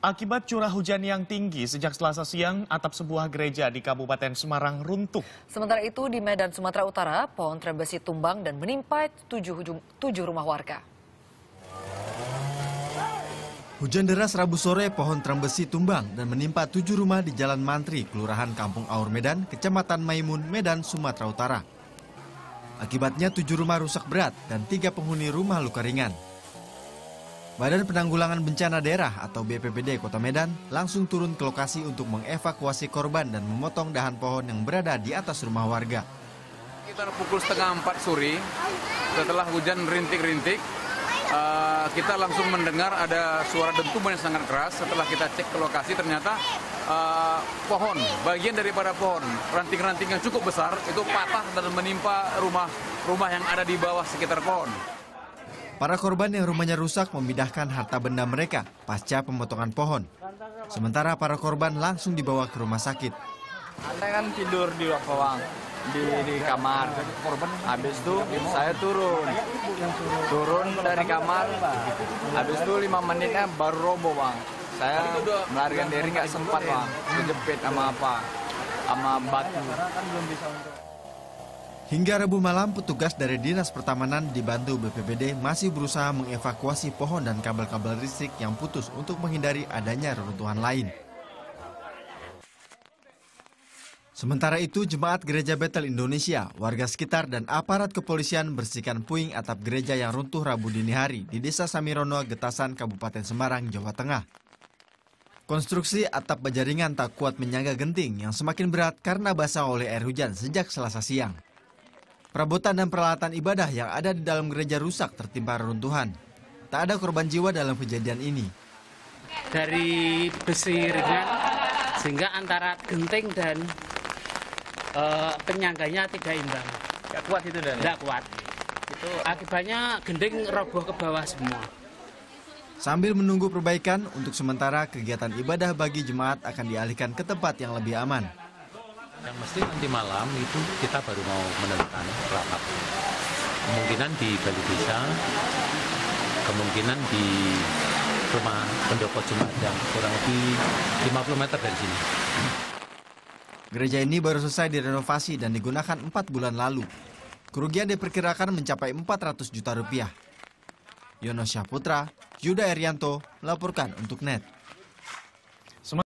Akibat curah hujan yang tinggi sejak Selasa siang, atap sebuah gereja di Kabupaten Semarang runtuh. Sementara itu di Medan, Sumatera Utara, pohon trembesi tumbang dan menimpa tujuh rumah warga. Hujan deras Rabu sore, pohon trembesi tumbang dan menimpa 7 rumah di Jalan Mantri, Kelurahan Kampung Aur Medan, Kecamatan Maimun, Medan, Sumatera Utara. Akibatnya 7 rumah rusak berat dan 3 penghuni rumah luka ringan. Badan Penanggulangan Bencana Daerah atau BPBD Kota Medan langsung turun ke lokasi untuk mengevakuasi korban dan memotong dahan pohon yang berada di atas rumah warga. Sekitar pukul setengah 4 sore, setelah hujan rintik-rintik, kita langsung mendengar ada suara dentuman yang sangat keras. Setelah kita cek ke lokasi, ternyata pohon, bagian daripada pohon, ranting-ranting yang cukup besar, itu patah dan menimpa rumah yang ada di bawah sekitar pohon. Para korban yang rumahnya rusak memindahkan harta benda mereka pasca pemotongan pohon. Sementara para korban langsung dibawa ke rumah sakit. Saya kan tidur di bawah di kamar. Habis itu saya turun dari kamar. Habis itu 5 menitnya baru roboh, Bang. Saya melarikan diri nggak sempat, Bang. Kejepit sama batu. Hingga Rabu malam, petugas dari Dinas Pertamanan dibantu BPBD masih berusaha mengevakuasi pohon dan kabel-kabel listrik yang putus untuk menghindari adanya reruntuhan lain. Sementara itu, Jemaat Gereja Betel Indonesia, warga sekitar dan aparat kepolisian bersihkan puing atap gereja yang runtuh Rabu dini hari di Desa Samirono, Getasan, Kabupaten Semarang, Jawa Tengah. Konstruksi atap baja ringan tak kuat menyangga genting yang semakin berat karena basah oleh air hujan sejak Selasa siang. Perabotan dan peralatan ibadah yang ada di dalam gereja rusak tertimpa reruntuhan. Tak ada korban jiwa dalam kejadian ini. Dari besi ringan sehingga antara genting dan penyangganya tidak imbang. Nggak kuat itu dan? Tidak kuat. Itu akibatnya genting roboh ke bawah semua. Sambil menunggu perbaikan, untuk sementara kegiatan ibadah bagi jemaat akan dialihkan ke tempat yang lebih aman. Yang mesti nanti malam itu kita baru mau menentukan rapat. Kemungkinan di Balai Desa, kemungkinan di rumah pendopo jemaat yang kurang lebih 50 meter dari sini. Gereja ini baru selesai direnovasi dan digunakan 4 bulan lalu. Kerugian diperkirakan mencapai 400 juta rupiah. Yono Syahputra, Yuda Erianto, melaporkan untuk NET.